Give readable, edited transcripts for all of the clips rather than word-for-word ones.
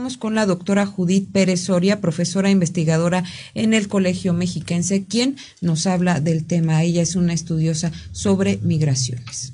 Estamos con la doctora Judith Pérez Soria, profesora investigadora en el Colegio Mexiquense, quien nos habla del tema. Ella es una estudiosa sobre migraciones.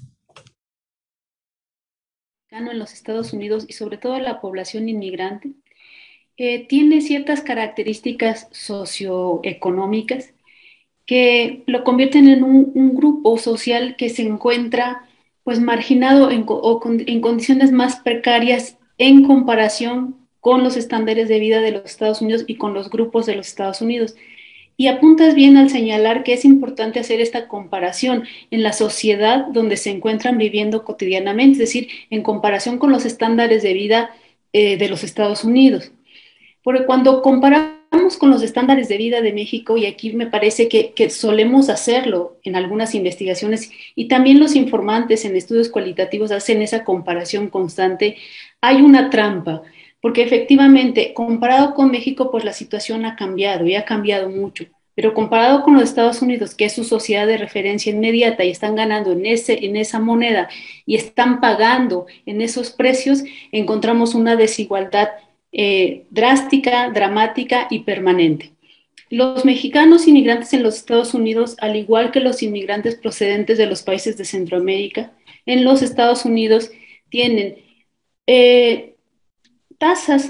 En los Estados Unidos y sobre todo la población inmigrante tiene ciertas características socioeconómicas que lo convierten en un grupo social que se encuentra pues marginado en condiciones más precarias en comparación con los estándares de vida de los Estados Unidos y con los grupos de los Estados Unidos. Y apuntas bien al señalar que es importante hacer esta comparación en la sociedad donde se encuentran viviendo cotidianamente, es decir, en comparación con los estándares de vida de los Estados Unidos. Porque cuando comparamos con los estándares de vida de México, y aquí me parece que solemos hacerlo en algunas investigaciones, y también los informantes en estudios cualitativos hacen esa comparación constante, hay una trampa, porque efectivamente, comparado con México, pues la situación ha cambiado y ha cambiado mucho. Pero comparado con los Estados Unidos, que es su sociedad de referencia inmediata y están ganando en esa moneda y están pagando en esos precios, encontramos una desigualdad drástica, dramática y permanente. Los mexicanos inmigrantes en los Estados Unidos, al igual que los inmigrantes procedentes de los países de Centroamérica, en los Estados Unidos tienen eh, tasas,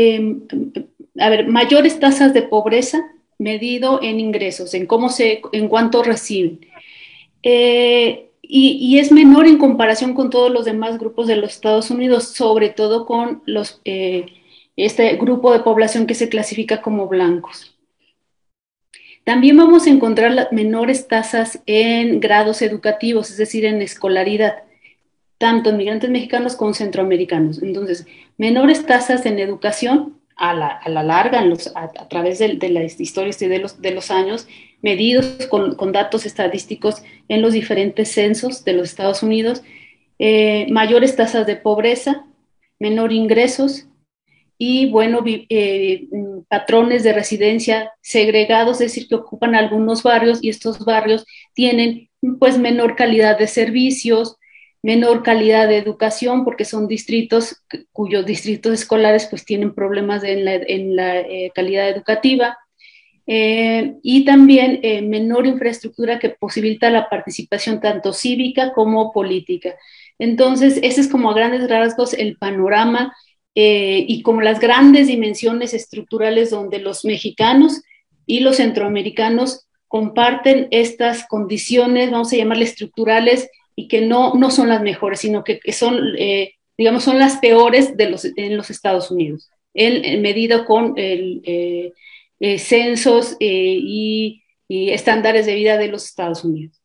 mayores tasas de pobreza medido en ingresos, en cuánto reciben. Y es menor en comparación con todos los demás grupos de los Estados Unidos, sobre todo con este grupo de población que se clasifica como blancos. También vamos a encontrar las menores tasas en grados educativos, es decir, en escolaridad, tanto en migrantes mexicanos como centroamericanos. Entonces, menores tasas en educación a la larga, a través de las historias y de los años, medidos con datos estadísticos en los diferentes censos de los Estados Unidos, mayores tasas de pobreza, menor ingresos y, bueno, patrones de residencia segregados, es decir, que ocupan algunos barrios y estos barrios tienen pues menor calidad de servicios, menor calidad de educación, porque son distritos cuyos distritos escolares pues tienen problemas en la calidad educativa, y también menor infraestructura que posibilita la participación tanto cívica como política. Entonces, ese es como a grandes rasgos el panorama y como las grandes dimensiones estructurales donde los mexicanos y los centroamericanos comparten estas condiciones, vamos a llamarle estructurales, y que no son las mejores, sino que son, digamos, son las peores en los Estados Unidos, en medida con censos y estándares de vida de los Estados Unidos.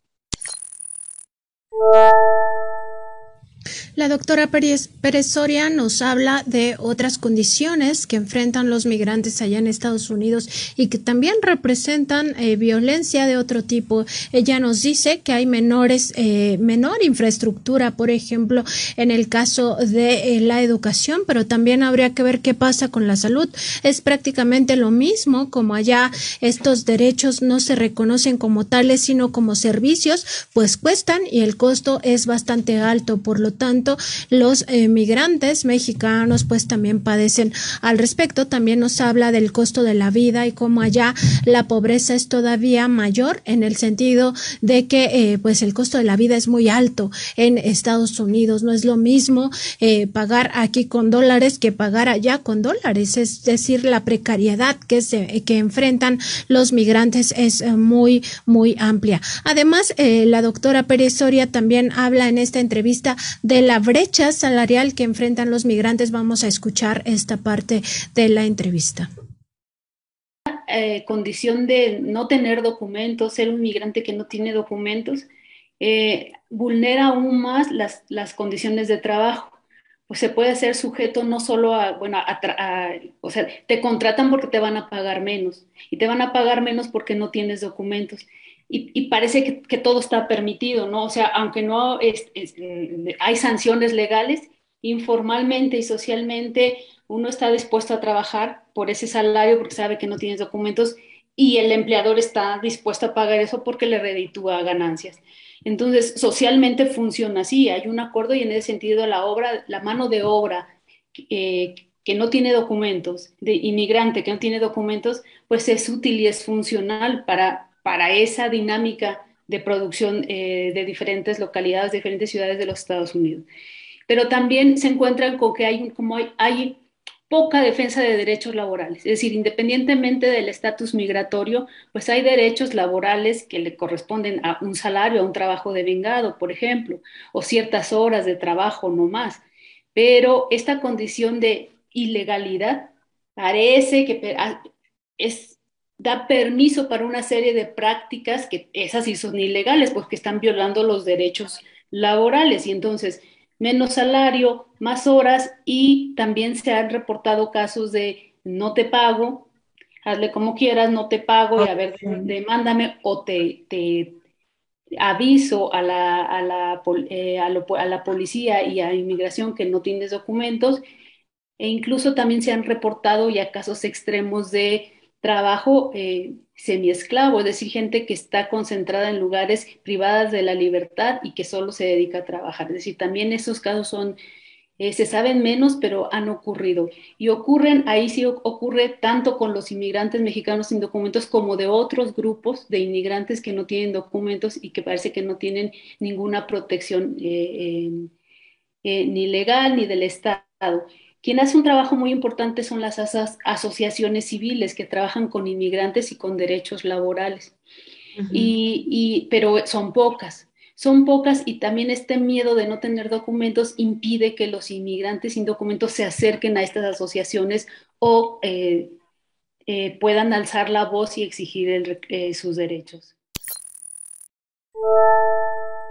La doctora Pérez Soria nos habla de otras condiciones que enfrentan los migrantes allá en Estados Unidos y que también representan violencia de otro tipo. Ella nos dice que hay menor infraestructura, por ejemplo, en el caso de la educación, pero también habría que ver qué pasa con la salud. Es prácticamente lo mismo, como allá estos derechos no se reconocen como tales, sino como servicios, pues cuestan y el costo es bastante alto. Por lo tanto, los migrantes mexicanos pues también padecen al respecto. También nos habla del costo de la vida y cómo allá la pobreza es todavía mayor, en el sentido de que pues el costo de la vida es muy alto en Estados Unidos. No es lo mismo pagar aquí con dólares que pagar allá con dólares, es decir, la precariedad que enfrentan los migrantes es muy amplia. Además, la doctora Pérez Soria también habla en esta entrevista de la brecha salarial que enfrentan los migrantes. Vamos a escuchar esta parte de la entrevista. Condición de no tener documentos, ser un migrante que no tiene documentos, vulnera aún más las condiciones de trabajo. Pues se puede ser sujeto no solo o sea, te contratan porque te van a pagar menos, y te van a pagar menos porque no tienes documentos. Y parece que todo está permitido, ¿no? O sea, aunque no hay sanciones legales, informalmente y socialmente uno está dispuesto a trabajar por ese salario porque sabe que no tienes documentos, y el empleador está dispuesto a pagar eso porque le reditúa ganancias. Entonces, socialmente funciona así, hay un acuerdo, y en ese sentido la mano de obra que no tiene documentos, de inmigrante que no tiene documentos, pues es útil y es funcional para esa dinámica de producción de diferentes localidades, diferentes ciudades de los Estados Unidos. Pero también se encuentran con que hay poca defensa de derechos laborales, es decir, independientemente del estatus migratorio, pues hay derechos laborales que le corresponden a un salario, a un trabajo devengado, por ejemplo, o ciertas horas de trabajo no más. Pero esta condición de ilegalidad parece que es, da permiso para una serie de prácticas que esas sí son ilegales, pues que están violando los derechos laborales y entonces menos salario, más horas y también se han reportado casos de no te pago, hazle como quieras, no te pago y a ver, demándame o te aviso a la policía y a inmigración que no tienes documentos e incluso también se han reportado ya casos extremos de trabajo semiesclavo, es decir, gente que está concentrada en lugares privadas de la libertad y que solo se dedica a trabajar. Es decir, también esos casos se saben menos, pero han ocurrido. Y ocurren, ahí sí ocurre tanto con los inmigrantes mexicanos sin documentos como de otros grupos de inmigrantes que no tienen documentos y que parece que no tienen ninguna protección ni legal ni del Estado. Quien hace un trabajo muy importante son las asociaciones civiles que trabajan con inmigrantes y con derechos laborales. Ujú. Pero son pocas y también este miedo de no tener documentos impide que los inmigrantes sin documentos se acerquen a estas asociaciones o puedan alzar la voz y exigir sus derechos.